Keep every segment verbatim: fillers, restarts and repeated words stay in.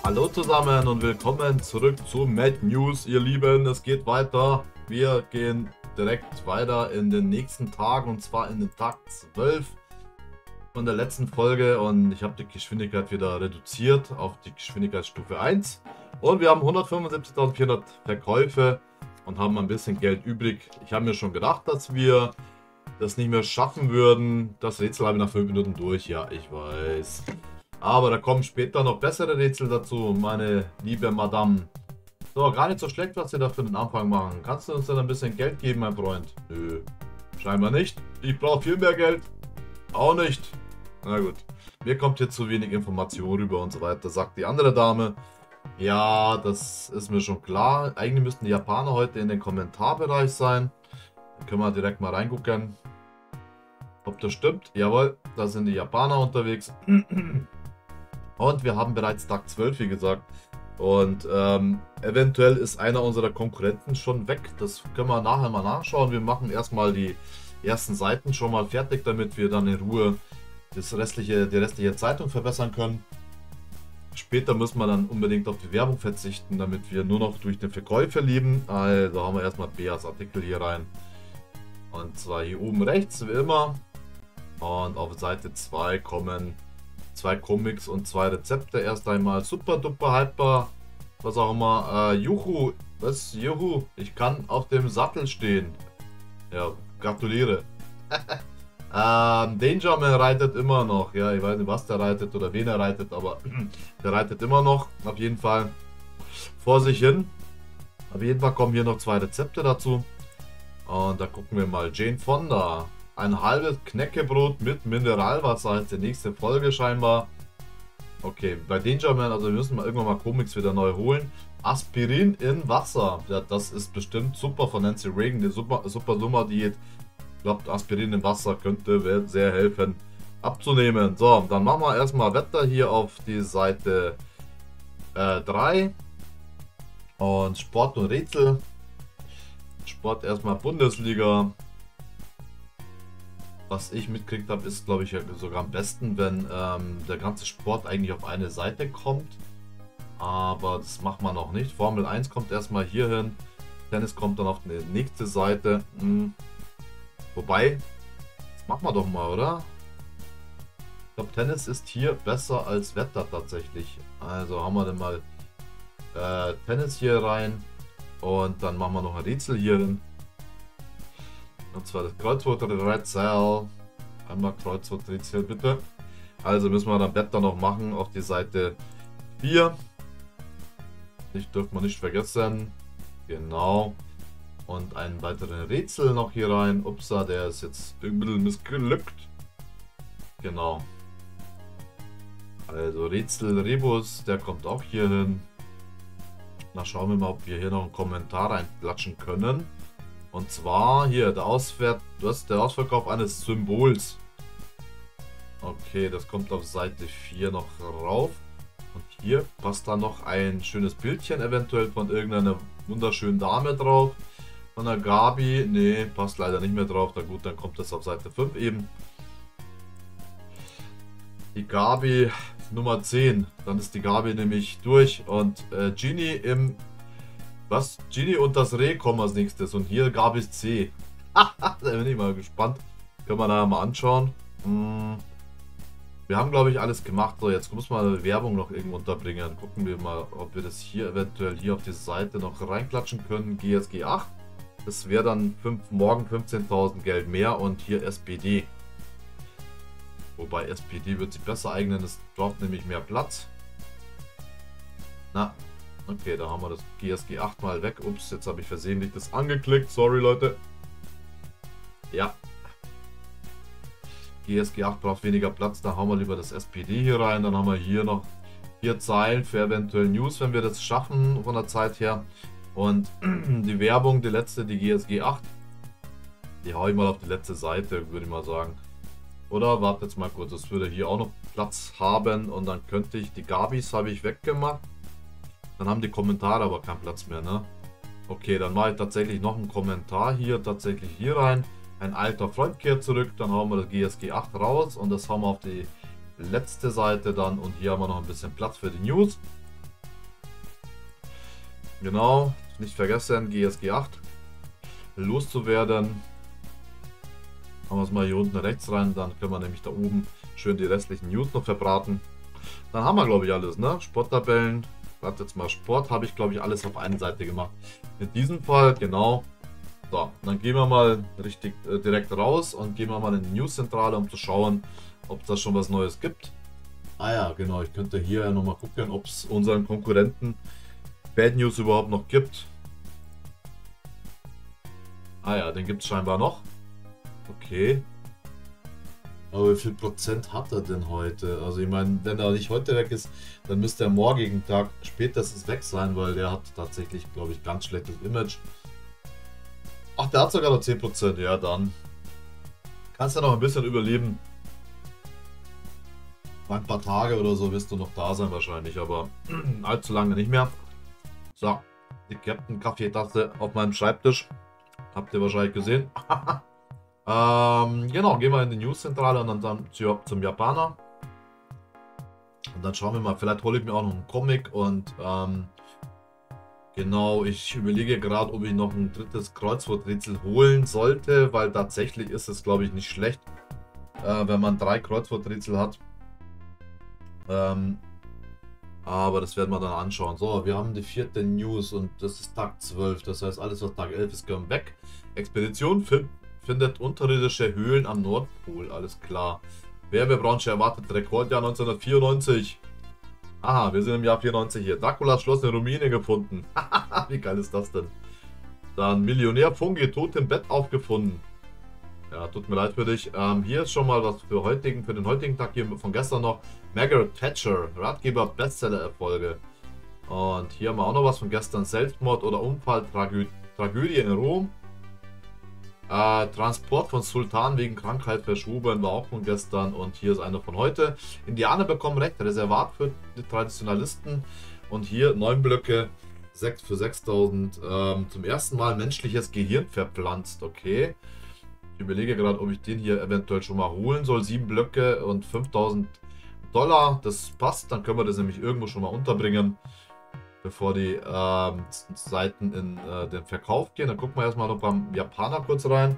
Hallo zusammen und willkommen zurück zu Mad News, ihr Lieben. Es geht weiter. Wir gehen direkt weiter in den nächsten Tag und zwar in den Tag zwölf von der letzten Folge und ich habe die Geschwindigkeit wieder reduziert auf die Geschwindigkeitsstufe eins und wir haben hundertfünfundsiebzigtausendvierhundert Verkäufe und haben ein bisschen Geld übrig. Ich habe mir schon gedacht, dass wir das nicht mehr schaffen würden. Das Rätsel habe ich nach fünf Minuten durch, ja, ich weiß. Aber da kommen später noch bessere Rätsel dazu, meine liebe Madame. So, gar nicht so schlecht, was wir da für den Anfang machen. Kannst du uns dann ein bisschen Geld geben, mein Freund? Nö, scheinbar nicht. Ich brauche viel mehr Geld. Auch nicht. Na gut. Mir kommt hier zu wenig Information rüber und so weiter, sagt die andere Dame. Ja, das ist mir schon klar. Eigentlich müssten die Japaner heute in den Kommentarbereich sein. Dann können wir direkt mal reingucken, ob das stimmt. Jawohl, da sind die Japaner unterwegs. Und wir haben bereits Tag zwölf, wie gesagt. Und ähm, eventuell ist einer unserer Konkurrenten schon weg. Das können wir nachher mal nachschauen. Wir machen erstmal die ersten Seiten schon mal fertig, damit wir dann in Ruhe das restliche, die restliche Zeitung verbessern können. Später müssen wir dann unbedingt auf die Werbung verzichten, damit wir nur noch durch den Verkäufer leben. Also haben wir erstmal Beas Artikel hier rein. Und zwar hier oben rechts, wie immer. Und auf Seite zwei kommen zwei Comics und zwei Rezepte. Erst einmal super duper hyper, was auch immer. Äh, Juhu, was? Juhu, ich kann auf dem Sattel stehen. Ja, gratuliere. ähm, Dangerman reitet immer noch. Ja, ich weiß nicht, was der reitet oder wen er reitet, aber der reitet immer noch. Auf jeden Fall vor sich hin. Auf jeden Fall kommen hier noch zwei Rezepte dazu. Und da gucken wir mal. Jane Fonda. Ein halbes Knäckebrot mit Mineralwasser als die nächste Folge scheinbar. Okay, bei Dangerman, also wir müssen mal irgendwann mal Comics wieder neu holen. Aspirin in Wasser. Ja, das ist bestimmt super von Nancy Reagan, die super, super Sommerdiät. Ich glaube, Aspirin in Wasser könnte sehr helfen abzunehmen. So, dann machen wir erstmal Wetter hier auf die Seite äh, drei. Und Sport und Rätsel. Sport erstmal Bundesliga. Was ich mitgekriegt habe, ist, glaube ich, sogar am besten, wenn ähm, der ganze Sport eigentlich auf eine Seite kommt. Aber das macht man noch nicht. Formel eins kommt erstmal hier hin. Tennis kommt dann auf die nächste Seite. Hm. Wobei, das machen wir doch mal, oder? Ich glaube, Tennis ist hier besser als Wetter tatsächlich. Also haben wir dann mal äh, Tennis hier rein. Und dann machen wir noch ein Rätsel hier hin. Und zwar das Kreuzworträtsel. Einmal Kreuzworträtsel bitte. Also müssen wir dann Wetter noch machen auf die Seite vier. Ich dürfen wir nicht vergessen. Genau. Und einen weiteren Rätsel noch hier rein. Upsa, der ist jetzt ein bisschen missglückt. Genau. Also Rätsel Rebus, der kommt auch hier hin. Na, schauen wir mal, ob wir hier noch einen Kommentar reinklatschen können. Und zwar hier der, Auswert, was, der Ausverkauf eines Symbols. Okay, das kommt auf Seite vier noch rauf. Und hier passt dann noch ein schönes Bildchen eventuell von irgendeiner wunderschönen Dame drauf. Von der Gabi. Nee, passt leider nicht mehr drauf. Na gut, dann kommt das auf Seite fünf eben. Die Gabi Nummer zehn. Dann ist die Gabi nämlich durch. Und äh, Genie im... Was? Genie und das Reh kommen als nächstes. Und hier gab es C. Da bin ich mal gespannt. Können wir da mal anschauen. Hm. Wir haben, glaube ich, alles gemacht. So, jetzt muss man Werbung noch irgendwo unterbringen. Gucken wir mal, ob wir das hier eventuell hier auf die Seite noch reinklatschen können. G S G acht. Das wäre dann fünf, morgen fünfzehntausend Geld mehr. Und hier S P D. Wobei S P D wird sich besser eignen. Es braucht nämlich mehr Platz. Na. Okay, da haben wir das G S G acht mal weg. Ups, jetzt habe ich versehentlich das angeklickt. Sorry, Leute. Ja. G S G acht braucht weniger Platz. Da haben wir lieber das S P D hier rein. Dann haben wir hier noch vier Zeilen für eventuell News, wenn wir das schaffen von der Zeit her. Und die Werbung, die letzte, die G S G acht. Die haue ich mal auf die letzte Seite, würde ich mal sagen. Oder wartet jetzt mal kurz. Das würde hier auch noch Platz haben. Und dann könnte ich, die Gabis habe ich weggemacht. Dann haben die Kommentare aber keinen Platz mehr, ne? Okay, dann mache ich tatsächlich noch einen Kommentar hier, tatsächlich hier rein. Ein alter Freund kehrt zurück, dann hauen wir das G S G acht raus und das haben wir auf die letzte Seite dann. Und hier haben wir noch ein bisschen Platz für die News. Genau, nicht vergessen, G S G acht loszuwerden. Machen wir es mal hier unten rechts rein, dann können wir nämlich da oben schön die restlichen News noch verbraten. Dann haben wir, glaube ich, alles, ne? Sporttabellen. Warte jetzt mal, Sport habe ich, glaube ich, alles auf eine Seite gemacht. In diesem Fall, genau. So, dann gehen wir mal richtig äh, direkt raus und gehen wir mal in die News-Zentrale, um zu schauen, ob es da schon was Neues gibt. Ah ja, genau, ich könnte hier nochmal gucken, ob es unseren Konkurrenten Bad News überhaupt noch gibt. Ah ja, den gibt es scheinbar noch. Okay. Aber wie viel Prozent hat er denn heute? Also ich meine, wenn er nicht heute weg ist, dann müsste er morgigen Tag spätestens weg sein, weil der hat tatsächlich, glaube ich, ganz schlechtes Image. Ach, der hat sogar noch zehn Prozent. Ja, dann kannst du noch ein bisschen überleben. Ein paar Tage oder so wirst du noch da sein wahrscheinlich, aber allzu lange nicht mehr. So, die Captain Kaffeetasse auf meinem Schreibtisch. Habt ihr wahrscheinlich gesehen. ähm, genau, gehen wir in die News-Zentrale und dann zum Japaner. Und dann schauen wir mal, vielleicht hole ich mir auch noch einen Comic und ähm, genau, ich überlege gerade, ob ich noch ein drittes Kreuzworträtsel holen sollte, weil tatsächlich ist es, glaube ich, nicht schlecht, äh, wenn man drei Kreuzworträtsel hat. Ähm, aber das werden wir dann anschauen. So, wir haben die vierte News und das ist Tag zwölf. Das heißt, alles was Tag elf ist, gehört weg. Expedition find, findet unterirdische Höhlen am Nordpol. Alles klar. Werbebranche erwartet Rekordjahr neunzehnhundertvierundneunzig. Aha, wir sind im Jahr vierundneunzig hier. Draculas Schloss in Rumänien gefunden. Wie geil ist das denn? Dann Millionär Fungi tot im Bett aufgefunden. Ja, tut mir leid für dich. Ähm, hier ist schon mal was für, heutigen, für den heutigen Tag hier von gestern noch. Margaret Thatcher, Ratgeber Bestseller-Erfolge. Und hier haben wir auch noch was von gestern. Selbstmord oder Unfall, Tragö Tragödie in Rom. Äh, Transport von Sultan wegen Krankheit verschoben, war auch von gestern. Und hier ist einer von heute. Indianer bekommen Recht, Reservat für die Traditionalisten. Und hier neun Blöcke, sechs für sechstausend. Ähm, zum ersten Mal menschliches Gehirn verpflanzt, okay. Ich überlege gerade, ob ich den hier eventuell schon mal holen soll. Sieben Blöcke und fünftausend Dollar. Das passt. Dann können wir das nämlich irgendwo schon mal unterbringen, bevor die ähm, Seiten in äh, den Verkauf gehen. Dann gucken wir erstmal noch beim Japaner kurz rein.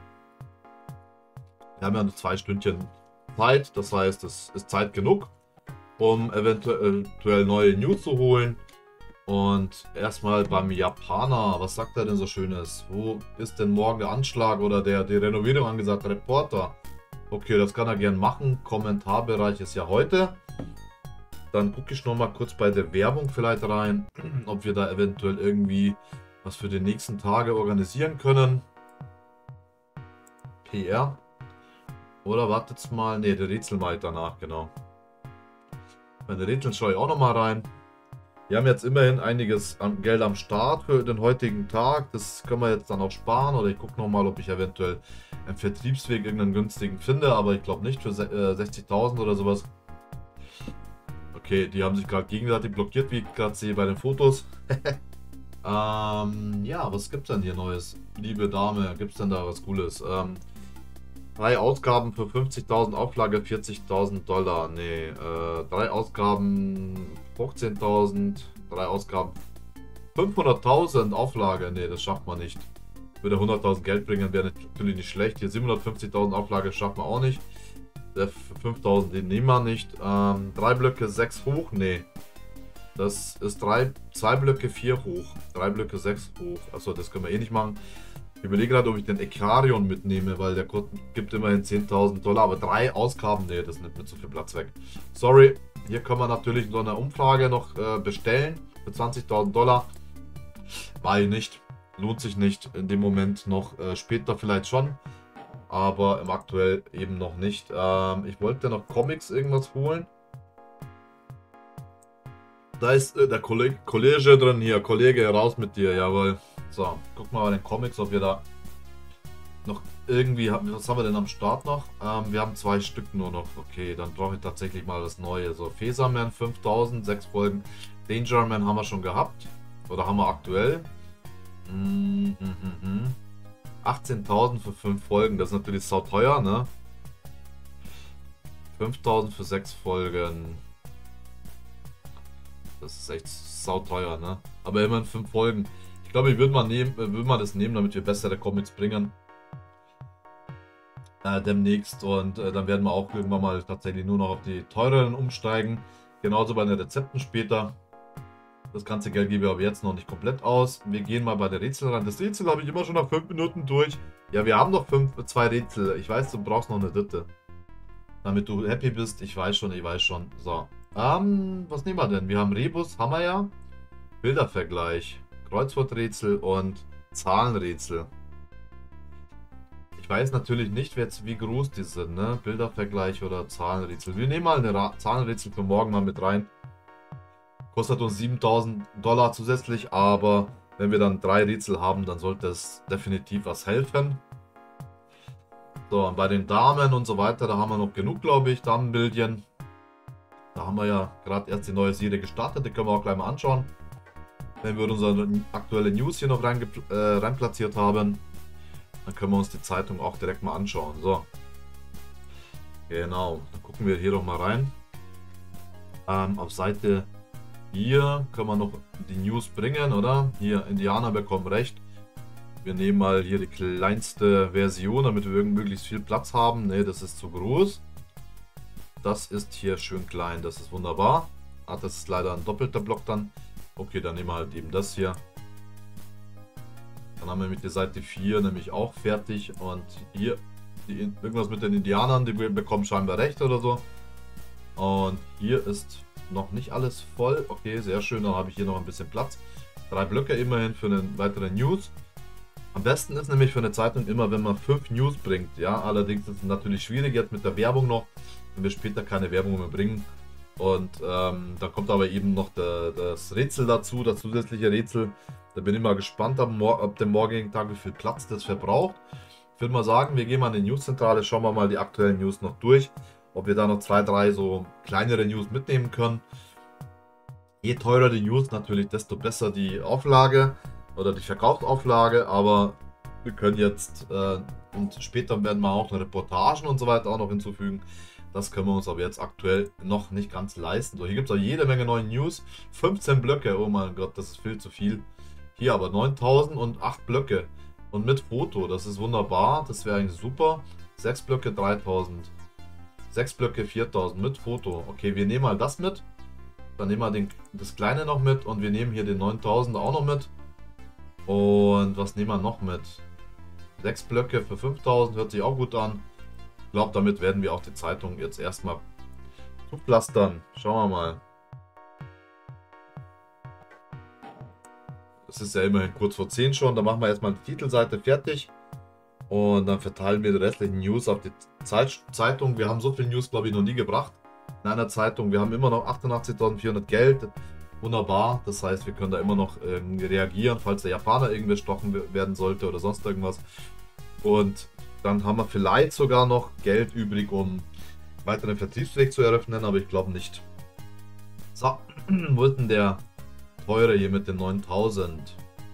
Wir haben ja noch zwei Stündchen Zeit. Das heißt, es ist Zeit genug, um eventuell neue News zu holen. Und erstmal beim Japaner, was sagt er denn so Schönes? Wo ist denn morgen der Anschlag oder der, die Renovierung angesagt? Reporter. Okay, das kann er gern machen. Kommentarbereich ist ja heute. Dann gucke ich noch mal kurz bei der Werbung vielleicht rein, ob wir da eventuell irgendwie was für die nächsten Tage organisieren können. P R. Oder wartet's mal. Ne, der Rätsel mache ich danach, genau. Bei den Rätseln schaue ich auch noch mal rein. Wir haben jetzt immerhin einiges an Geld am Start für den heutigen Tag. Das können wir jetzt dann auch sparen. Oder ich gucke nochmal, ob ich eventuell einen Vertriebsweg, irgendeinen günstigen finde. Aber ich glaube nicht für sechzigtausend oder sowas. Okay, die haben sich gerade gegenseitig blockiert, wie ich gerade sehe bei den Fotos. ähm, ja, was gibt es denn hier Neues? Liebe Dame, gibt es denn da was Cooles? Ähm, drei Ausgaben für fünfzigtausend, Auflage vierzigtausend Dollar. Nee, äh, drei Ausgaben fünfzehntausend, drei Ausgaben fünfhunderttausend, Auflage. Nee, das schafft man nicht. Würde hunderttausend Geld bringen, wäre natürlich nicht schlecht. Hier siebenhundertfünfzigtausend, Auflage schafft man auch nicht. Der fünftausend, den nehmen wir nicht. Ähm, drei Blöcke, sechs hoch. Nee. Das ist drei, zwei Blöcke, vier hoch. drei Blöcke, sechs hoch. Achso, das können wir eh nicht machen. Ich überlege gerade, ob ich den Ekarion mitnehme, weil der gibt immerhin zehntausend Dollar. Aber drei Ausgaben, nee, das nimmt mir zu viel Platz weg. Sorry, hier können wir natürlich so eine Umfrage noch äh, bestellen für zwanzigtausend Dollar. War ich nicht. Lohnt sich nicht in dem Moment noch. Äh, später vielleicht schon. Aber im aktuell eben noch nicht. Ähm, ich wollte noch Comics irgendwas holen. Da ist äh, der Kollege, Kollege drin hier. Kollege, raus mit dir. Jawohl. So, gucken wir mal bei den Comics, ob wir da noch irgendwie haben. Was haben wir denn am Start noch? Ähm, wir haben zwei Stück nur noch. Okay, dann brauche ich tatsächlich mal das Neue. So, Feserman fünftausend, sechs Folgen. Dangerman haben wir schon gehabt. Oder haben wir aktuell. Mm -hmm. achtzehntausend für fünf Folgen. Das ist natürlich sau teuer, ne? fünftausend für sechs Folgen. Das ist echt sauteuer, ne? Aber immerhin fünf Folgen. Ich glaube, ich würde mal, nehmen, würde mal das nehmen, damit wir bessere Comics bringen. Äh, demnächst. Und äh, dann werden wir auch irgendwann mal tatsächlich nur noch auf die teureren umsteigen. Genauso bei den Rezepten später. Das ganze Geld gebe ich aber jetzt noch nicht komplett aus. Wir gehen mal bei der Rätsel ran. Das Rätsel habe ich immer schon nach fünf Minuten durch. Ja, wir haben noch fünf, zwei Rätsel. Ich weiß, du brauchst noch eine dritte. Damit du happy bist. Ich weiß schon, ich weiß schon. So. Ähm, was nehmen wir denn? Wir haben Rebus, haben wir ja. Bildervergleich, Kreuzworträtsel und Zahlenrätsel. Ich weiß natürlich nicht, jetzt, wie groß die sind, ne? Bildervergleich oder Zahlenrätsel. Wir nehmen mal eine Ra Zahlenrätsel für morgen mal mit rein. Kostet uns siebentausend Dollar zusätzlich, aber wenn wir dann drei Rätsel haben, dann sollte es definitiv was helfen. So, und bei den Damen und so weiter, da haben wir noch genug, glaube ich, Damenbildchen. Da haben wir ja gerade erst die neue Serie gestartet, die können wir auch gleich mal anschauen. Wenn wir unsere aktuelle News hier noch rein, äh, rein platziert haben, dann können wir uns die Zeitung auch direkt mal anschauen. So, genau, dann gucken wir hier doch mal rein. Ähm, auf Seite hier können wir noch die News bringen, oder? Hier, Indianer bekommen Recht. Wir nehmen mal hier die kleinste Version, damit wir möglichst viel Platz haben. Ne, das ist zu groß. Das ist hier schön klein, das ist wunderbar. Ah, das ist leider ein doppelter Block dann. Okay, dann nehmen wir halt eben das hier. Dann haben wir mit der Seite vier nämlich auch fertig. Und hier die, irgendwas mit den Indianern, die bekommen scheinbar Recht oder so. Und hier ist noch nicht alles voll. Okay, sehr schön, dann habe ich hier noch ein bisschen Platz. Drei Blöcke immerhin für eine weitere News. Am besten ist nämlich für eine Zeitung immer, wenn man fünf News bringt. Ja, allerdings ist es natürlich schwierig jetzt mit der Werbung noch, wenn wir später keine Werbung mehr bringen. Und ähm, da kommt aber eben noch der, das Rätsel dazu, das zusätzliche Rätsel. Da bin ich mal gespannt ab, ab dem morgigen Tag, wie viel Platz das verbraucht. Ich würde mal sagen, wir gehen mal in die Newszentrale, schauen wir mal die aktuellen News noch durch. Ob wir da noch zwei, drei so kleinere News mitnehmen können. Je teurer die News natürlich, desto besser die Auflage oder die Verkaufsauflage. Aber wir können jetzt äh, und später werden wir auch noch Reportagen und so weiter auch noch hinzufügen. Das können wir uns aber jetzt aktuell noch nicht ganz leisten. So, hier gibt es auch jede Menge neue News. fünfzehn Blöcke, oh mein Gott, das ist viel zu viel. Hier aber neuntausend und acht Blöcke. Und mit Foto, das ist wunderbar. Das wäre eigentlich super. sechs Blöcke, dreitausend. sechs Blöcke, viertausend mit Foto. Okay, wir nehmen mal das mit. Dann nehmen wir den, das kleine noch mit. Und wir nehmen hier den neuntausend auch noch mit. Und was nehmen wir noch mit? sechs Blöcke für fünftausend, hört sich auch gut an. Ich glaube, damit werden wir auch die Zeitung jetzt erstmal zupflastern. Schauen wir mal. Das ist ja immerhin kurz vor zehn schon. Da machen wir erstmal die Titelseite fertig. Und dann verteilen wir die restlichen News auf die Zeit Zeitung. Wir haben so viel News, glaube ich, noch nie gebracht in einer Zeitung. Wir haben immer noch achtundachtzigtausendvierhundert Geld. Wunderbar. Das heißt, wir können da immer noch ähm, reagieren, falls der Japaner irgendwie stochen werden sollte oder sonst irgendwas. Und dann haben wir vielleicht sogar noch Geld übrig, um weiteren Vertriebsweg zu eröffnen, aber ich glaube nicht. So, wo ist denn der teure hier mit den neuntausend?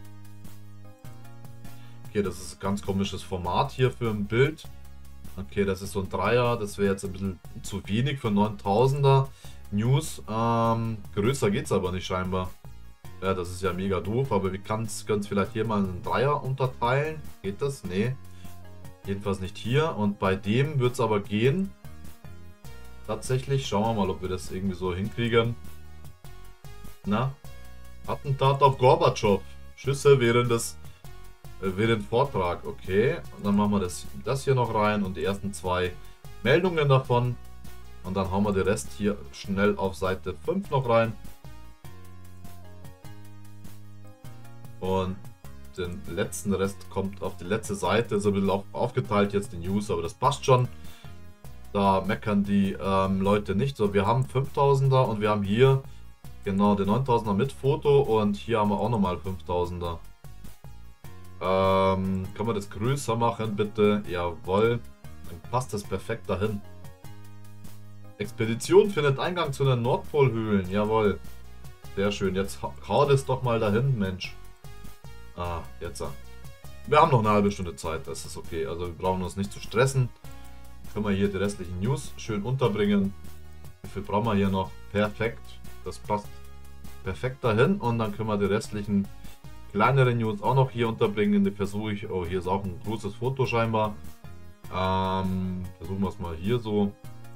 Okay, das ist ein ganz komisches Format hier für ein Bild. Okay, das ist so ein Dreier, das wäre jetzt ein bisschen zu wenig für neuntausender News. Ähm, größer geht es aber nicht scheinbar. Ja, das ist ja mega doof, aber wir können es vielleicht hier mal in einen Dreier unterteilen. Geht das? Nee. Jedenfalls nicht hier. Und bei dem wird es aber gehen. Tatsächlich. Schauen wir mal, ob wir das irgendwie so hinkriegen. Na? Attentat auf Gorbatschow. Schüsse während des äh, während Vortrag. Okay. Und dann machen wir das, das hier noch rein und die ersten zwei Meldungen davon. Und dann hauen wir den Rest hier schnell auf Seite fünf noch rein. Und den letzten Rest kommt auf die letzte Seite, ist ein bisschen auf, aufgeteilt jetzt die News, aber das passt schon. Da meckern die ähm, Leute nicht. So, wir haben fünftausender und wir haben hier genau den neuntausender mit Foto und hier haben wir auch nochmal fünftausender. Ähm, kann man das größer machen, bitte? Jawohl, dann passt das perfekt dahin. Expedition findet Eingang zu den Nordpolhöhlen, jawohl. Sehr schön, jetzt hau das doch mal dahin, Mensch. Ah, jetzt. Wir haben noch eine halbe Stunde Zeit, das ist okay. Also wir brauchen uns nicht zu stressen. Können wir hier die restlichen News schön unterbringen. Wie viel brauchen wir hier noch? Perfekt, das passt perfekt dahin und dann können wir die restlichen kleineren News auch noch hier unterbringen. Die versuche ich, oh, hier ist auch ein großes Foto scheinbar. Ähm, versuchen wir es mal hier so.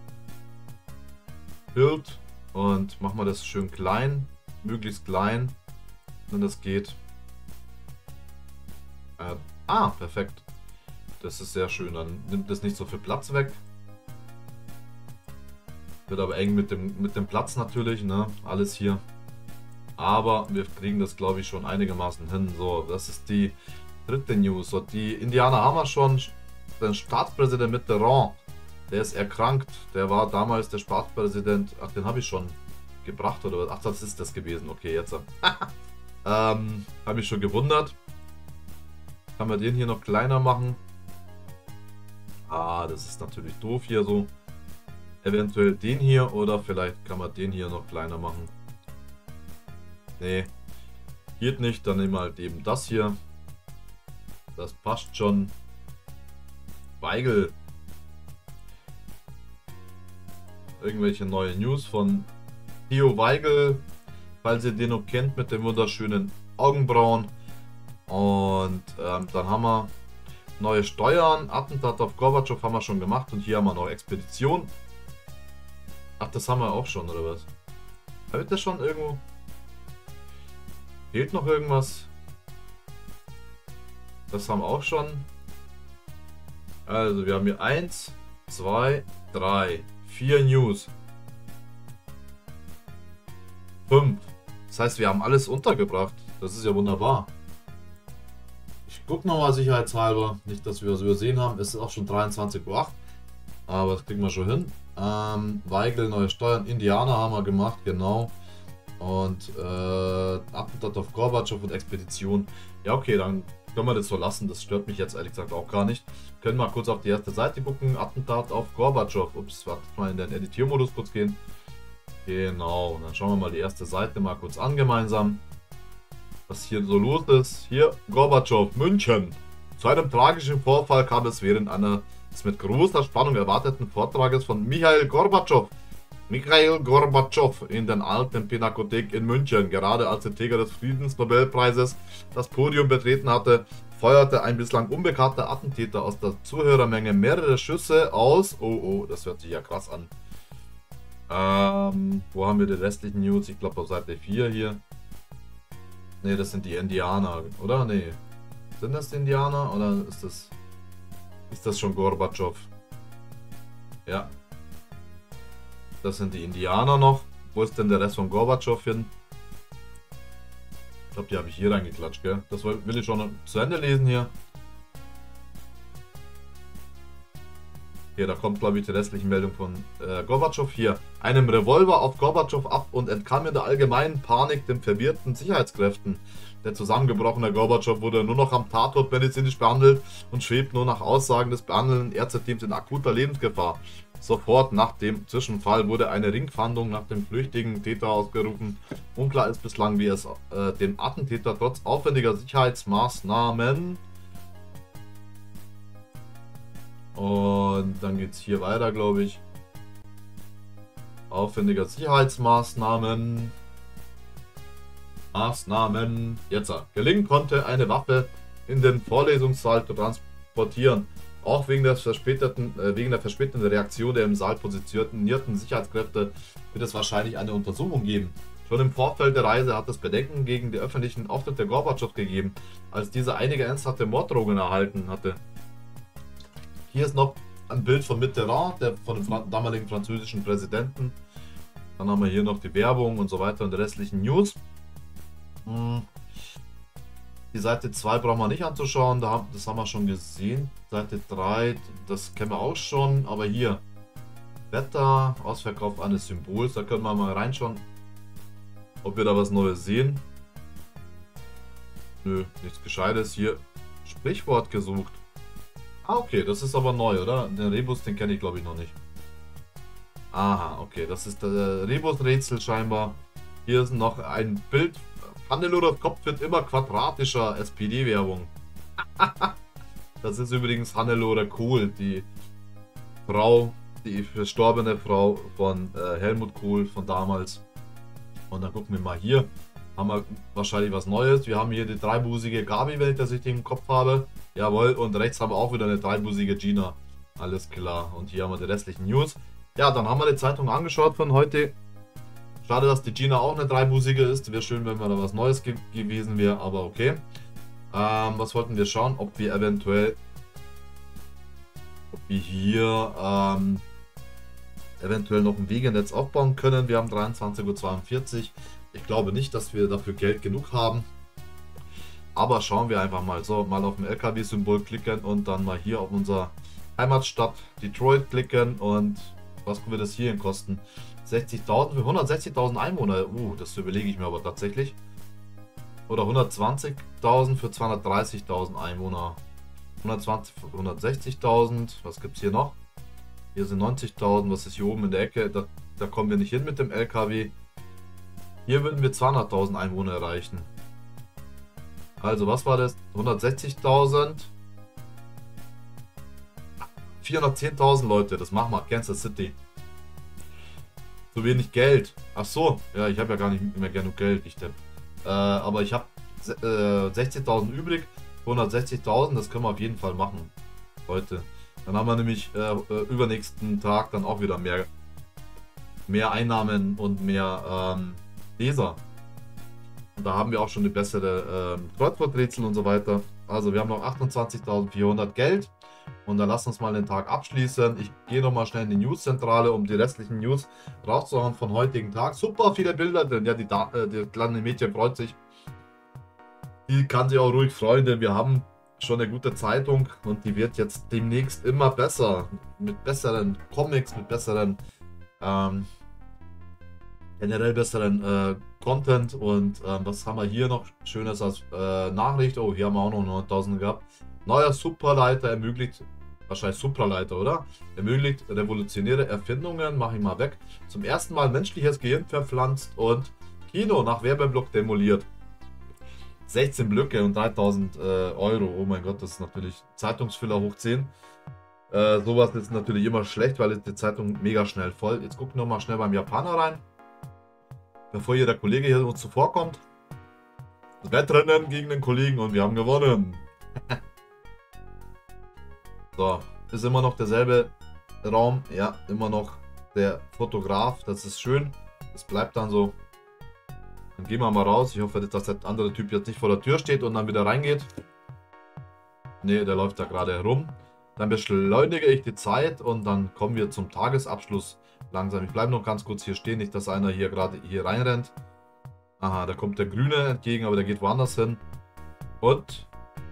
Bild und machen wir das schön klein, möglichst klein, wenn das geht. Äh, ah, perfekt. Das ist sehr schön, dann nimmt das nicht so viel Platz weg. Wird aber eng mit dem, mit dem Platz natürlich, ne? Alles hier. Aber wir kriegen das, glaube ich, schon einigermaßen hin. So, das ist die dritte News. So, die Indianer haben wir schon. Den Staatspräsident Mitterrand, der ist erkrankt. Der war damals der Staatspräsident. Ach, den habe ich schon gebracht oder was? Ach, das ist das gewesen. Okay, jetzt. ähm, habe mich schon gewundert. Kann man den hier noch kleiner machen? Ah, das ist natürlich doof hier so. Eventuell den hier oder vielleicht kann man den hier noch kleiner machen. Nee, geht nicht. Dann nehmen wir halt eben das hier. Das passt schon. Weigel. Irgendwelche neue News von Theo Weigel, falls ihr den noch kennt mit den wunderschönen Augenbrauen. Und ähm, dann haben wir neue Steuern. Attentat auf Gorbatschow haben wir schon gemacht. Und hier haben wir noch Expedition. Ach, das haben wir auch schon, oder was? Habe ich das schon irgendwo? Fehlt noch irgendwas? Das haben wir auch schon. Also, wir haben hier eins, zwei, drei, vier News. fünf. Das heißt, wir haben alles untergebracht. Das ist ja wunderbar. Ich gucke nochmal sicherheitshalber. Nicht, dass wir was übersehen haben. Es ist auch schon dreiundzwanzig Uhr acht. Aber das kriegen wir schon hin. Ähm, Weigel, neue Steuern, Indianer haben wir gemacht, genau. Und äh, Attentat auf Gorbatschow und Expedition. Ja, okay, dann können wir das so lassen. Das stört mich jetzt ehrlich gesagt auch gar nicht. Können wir mal kurz auf die erste Seite gucken. Attentat auf Gorbatschow. Ups, warte mal in den Editiermodus kurz gehen. Genau, und dann schauen wir mal die erste Seite mal kurz an gemeinsam. Was hier so los ist. Hier, Gorbatschow, München. Zu einem tragischen Vorfall kam es während eines mit großer Spannung erwarteten Vortrages von Michail Gorbatschow. Michail Gorbatschow in der alten Pinakothek in München. Gerade als der Träger des Friedensnobelpreises das Podium betreten hatte, feuerte ein bislang unbekannter Attentäter aus der Zuhörermenge mehrere Schüsse aus. Oh, oh, das hört sich ja krass an. Ähm, wo haben wir die restlichen News? Ich glaube auf Seite vier hier. Ne, das sind die Indianer, oder? Ne. Sind das die Indianer oder ist das... Ist das schon Gorbatschow? Ja. Das sind die Indianer noch. Wo ist denn der Rest von Gorbatschow hin? Ich glaube, die habe ich hier reingeklatscht, gell? Das will ich schon zu Ende lesen hier. Hier, da kommt, glaube ich, die restliche Meldung von äh, Gorbatschow hier. Einem Revolver auf Gorbatschow ab und entkam in der allgemeinen Panik den verwirrten Sicherheitskräften. Der zusammengebrochene Gorbatschow wurde nur noch am Tatort medizinisch behandelt und schwebt nur nach Aussagen des behandelnden Ärzteteams in akuter Lebensgefahr. Sofort nach dem Zwischenfall wurde eine Ringfahndung nach dem flüchtigen Täter ausgerufen. Unklar ist bislang, wie es äh, dem Attentäter trotz aufwendiger Sicherheitsmaßnahmen... Und dann geht es hier weiter, glaube ich. Aufwendiger Sicherheitsmaßnahmen... Maßnahmen. Jetzt gelingen konnte, eine Waffe in den Vorlesungssaal zu transportieren. Auch wegen der verspäteten, äh, wegen der verspäteten Reaktion der im Saal positionierten Sicherheitskräfte wird es wahrscheinlich eine Untersuchung geben. Schon im Vorfeld der Reise hat es Bedenken gegen die öffentlichen Auftritte Gorbatschow gegeben, als dieser einige ernsthafte Morddrohungen erhalten hatte. Hier ist noch ein Bild von Mitterrand, der von dem damaligen französischen Präsidenten. Dann haben wir hier noch die Werbung und so weiter und die restlichen News. Die Seite zwei brauchen wir nicht anzuschauen, das haben wir schon gesehen. Seite drei, das kennen wir auch schon, aber hier Wetter, Ausverkauf eines Symbols, da können wir mal reinschauen, ob wir da was Neues sehen. Nö, nichts Gescheites. Hier Sprichwort gesucht. Ah, okay, das ist aber neu, oder? Den Rebus, den kenne ich glaube ich noch nicht. Aha, okay, das ist der Rebus-Rätsel scheinbar. Hier ist noch ein Bild. Hannelore Kopf wird immer quadratischer, S P D-Werbung. Das ist übrigens Hannelore Kohl, die Frau, die verstorbene Frau von äh, Helmut Kohl von damals. Und dann gucken wir mal hier. Haben wir wahrscheinlich was Neues. Wir haben hier die dreibusige Gabi, wenn ich das richtig im Kopf habe. Jawohl, und rechts haben wir auch wieder eine dreibusige Gina. Alles klar. Und hier haben wir die restlichen News. Ja, dann haben wir die Zeitung angeschaut von heute. Schade, dass die Gina auch eine dreibusige ist. Wäre schön, wenn mal da was Neues ge gewesen wäre, aber okay. Ähm, was wollten wir schauen? Ob wir eventuell... Ob wir hier... Ähm, eventuell noch ein Wegenetz aufbauen können. Wir haben dreiundzwanzig Uhr zweiundvierzig. Ich glaube nicht, dass wir dafür Geld genug haben. Aber schauen wir einfach mal. So, mal auf dem L K W-Symbol klicken und dann mal hier auf unser Heimatstadt Detroit klicken. Und was wird das hier kosten? sechzigtausend für hundertsechzigtausend Einwohner. Uh, das überlege ich mir aber tatsächlich. Oder hundertzwanzigtausend für zweihundertdreißigtausend Einwohner. hundertzwanzig für hundertsechzigtausend. Was gibt es hier noch? Hier sind neunzigtausend. Was ist hier oben in der Ecke? Da, da kommen wir nicht hin mit dem L K W. Hier würden wir zweihunderttausend Einwohner erreichen. Also, was war das? hundertsechzigtausend. vierhundertzehntausend Leute. Das machen wir. Kansas City. Zu wenig Geld. Ach so. Ja, ich habe ja gar nicht mehr genug Geld. Ich depp. Äh, aber ich habe äh, sechzigtausend übrig. hundertsechzigtausend. Das können wir auf jeden Fall machen. Leute. Dann haben wir nämlich äh, übernächsten Tag dann auch wieder mehr, mehr Einnahmen und mehr ähm, Leser. Und da haben wir auch schon eine bessere ähm, Kreuzworträtsel und so weiter. Also wir haben noch achtundzwanzigtausendvierhundert Geld. Und dann lasst uns mal den Tag abschließen. Ich gehe noch mal schnell in die News-Zentrale, um die restlichen News rauszuhauen von heutigen Tag. Super viele Bilder drin. Ja, die, äh, die kleine Mädchen freut sich. Die kann sich auch ruhig freuen, denn wir haben schon eine gute Zeitung und die wird jetzt demnächst immer besser. Mit besseren Comics, mit besseren, ähm, generell besseren äh, Content. Und ähm, was haben wir hier noch Schönes als äh, Nachricht? Oh, hier haben wir auch noch neuntausend gehabt. Neuer Supraleiter ermöglicht, wahrscheinlich Supraleiter, oder? Ermöglicht revolutionäre Erfindungen, mache ich mal weg. Zum ersten Mal menschliches Gehirn verpflanzt und Kino nach Werbeblock demoliert. sechzehn Blöcke und dreitausend äh, Euro. Oh mein Gott, das ist natürlich Zeitungsfüller hoch zehn. Äh, sowas ist natürlich immer schlecht, weil die Zeitung mega schnell voll. Jetzt gucken wir noch mal schnell beim Japaner rein. Bevor hier der Kollege hier uns zuvorkommt. Wettrennen gegen den Kollegen und wir haben gewonnen. So, ist immer noch derselbe Raum. Ja, immer noch der Fotograf. Das ist schön. Das bleibt dann so. Dann gehen wir mal raus. Ich hoffe, dass der andere Typ jetzt nicht vor der Tür steht und dann wieder reingeht. Ne, der läuft da gerade herum. Dann beschleunige ich die Zeit und dann kommen wir zum Tagesabschluss langsam. Ich bleibe noch ganz kurz hier stehen, nicht dass einer hier gerade hier reinrennt. Aha, da kommt der Grüne entgegen, aber der geht woanders hin. Und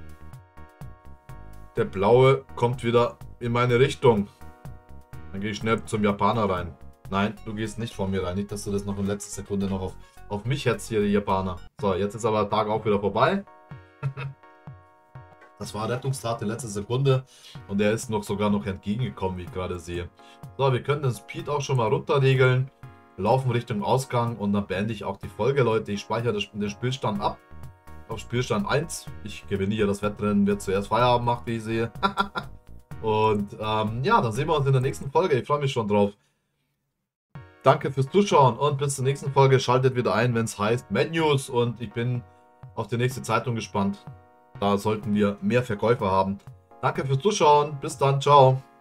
der Blaue kommt wieder in meine Richtung. Dann gehe ich schnell zum Japaner rein. Nein, du gehst nicht vor mir rein. Nicht, dass du das noch in letzter Sekunde noch auf, auf mich jetzt hier, die Japaner. So, jetzt ist aber der Tag auch wieder vorbei. Das war Rettungstat in letzter Sekunde. Und er ist noch sogar noch entgegengekommen, wie ich gerade sehe. So, wir können den Speed auch schon mal runterregeln. Wir laufen Richtung Ausgang und dann beende ich auch die Folge, Leute. Ich speichere den Spielstand ab. Auf Spielstand eins. Ich gewinne hier das Wettrennen, wer zuerst Feierabend macht, wie ich sehe. Und ähm, ja, dann sehen wir uns in der nächsten Folge. Ich freue mich schon drauf. Danke fürs Zuschauen und bis zur nächsten Folge. Schaltet wieder ein, wenn es heißt Mad News. Und ich bin auf die nächste Zeitung gespannt. Da sollten wir mehr Verkäufer haben. Danke fürs Zuschauen. Bis dann. Ciao.